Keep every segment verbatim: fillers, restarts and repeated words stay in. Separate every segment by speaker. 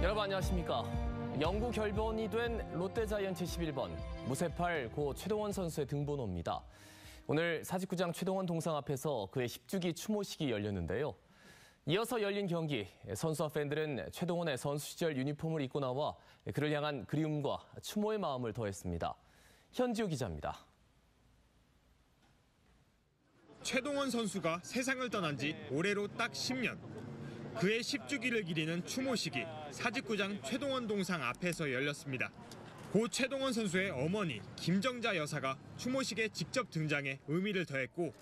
Speaker 1: 여러분 안녕하십니까. 영구 결번이 된 롯데자이언츠 십일 번 무쇠팔 고 최동원 선수의 등번호입니다. 오늘 사직구장 최동원 동상 앞에서 그의 십 주기 추모식이 열렸는데요. 이어서 열린 경기, 선수와 팬들은 최동원의 선수 시절 유니폼을 입고 나와 그를 향한 그리움과 추모의 마음을 더했습니다. 현지호 기자입니다.
Speaker 2: 최동원 선수가 세상을 떠난 지 올해로 딱 십 년. 그의 십 주기를 기리는 추모식이 사직구장 최동원 동상 앞에서 열렸습니다. 고 최동원 선수의 어머니 김정자 여사가 추모식에 직접 등장해 의미를 더했고,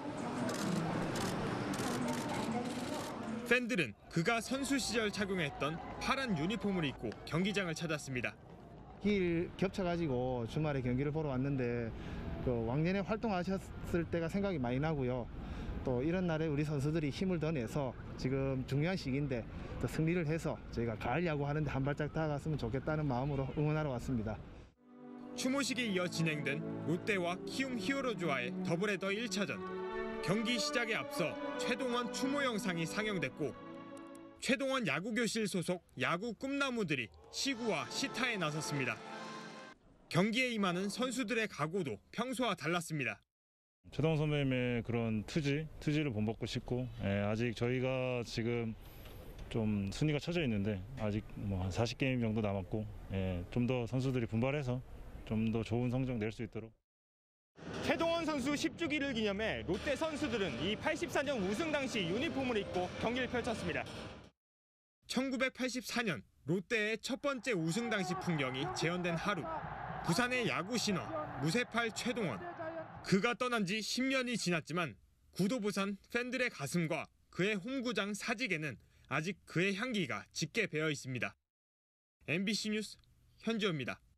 Speaker 2: 팬들은 그가 선수 시절 착용했던 파란 유니폼을 입고 경기장을 찾았습니다.
Speaker 3: 길 겹쳐가지고 주말에 경기를 보러 왔는데 그 왕년에 활동하셨을 때가 생각이 많이 나고요. 또 이런 날에 우리 선수들이 힘을 더 내서 지금 중요한 시기인데 또 승리를 해서 저희가 가을 야구 하는데 한 발짝 다가갔으면 좋겠다는 마음으로 응원하러 왔습니다.
Speaker 2: 추모식에 이어 진행된 롯데와 키움 히어로즈와의 더블헤더 일 차전. 경기 시작에 앞서 최동원 추모 영상이 상영됐고, 최동원 야구교실 소속 야구 꿈나무들이 시구와 시타에 나섰습니다. 경기에 임하는 선수들의 각오도 평소와 달랐습니다.
Speaker 4: 최동원 선배님의 그런 투지, 투지를 본받고 싶고, 예, 아직 저희가 지금 좀 순위가 쳐져 있는데 아직 뭐 한 사십 게임 정도 남았고, 예, 좀 더 선수들이 분발해서 좀 더 좋은 성적 낼 수 있도록.
Speaker 2: 최동원 선수 십 주기를 기념해 롯데 선수들은 이 팔십사 년 우승 당시 유니폼을 입고 경기를 펼쳤습니다. 천구백팔십사 년 롯데의 첫 번째 우승 당시 풍경이 재현된 하루. 부산의 야구 신화 무쇠팔 최동원. 그가 떠난 지 십 년이 지났지만 구도부산 팬들의 가슴과 그의 홈구장 사직에는 아직 그의 향기가 짙게 배어 있습니다. 엠비씨 뉴스 현지호입니다.